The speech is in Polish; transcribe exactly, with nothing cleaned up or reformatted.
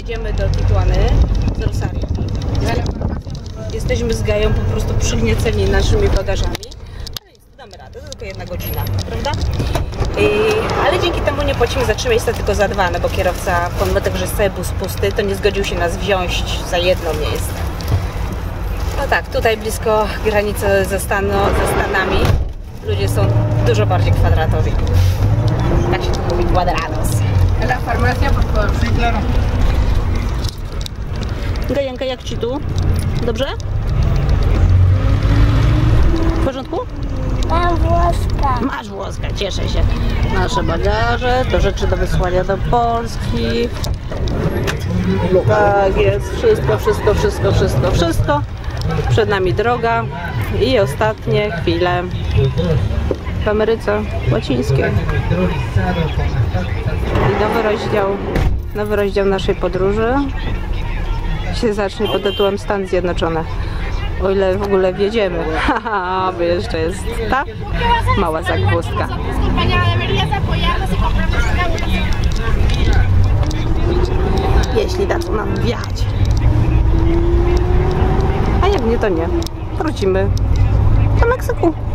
jedziemy do Tijuany z Rosario. Jesteśmy z Gają po prostu przygnieceni naszymi bagażami. Ale nic, damy radę, to tylko jedna godzina, prawda? I, ale dzięki temu nie płacimy za trzy miejsca, tylko za dwa, no bo kierowca, pomimo tego, że jest cały bus pusty, to nie zgodził się nas wziąć za jedno miejsce. No tak, tutaj blisko granicy ze, Stanu, ze Stanami ludzie są dużo bardziej kwadratowi. Tak się tu mówi, cuadrados. La farmacia, por favor. Sí, claro. Gajanka, jak ci tu? Dobrze? W porządku? Mam włoska. Masz włoska, cieszę się. Nasze bagaże, to rzeczy do wysłania do Polski. Tak jest, wszystko, wszystko, wszystko, wszystko, wszystko. Przed nami droga i ostatnie chwile w Ameryce Łacińskiej. I nowy rozdział, nowy rozdział naszej podróży się zacznie pod tytułem Stany Zjednoczone. O ile w ogóle wjedziemy. Haha, bo jeszcze jest ta mała zagwozdka. Jeśli dadzą nam wjechać. A jak nie, to nie. Wrócimy do Meksyku.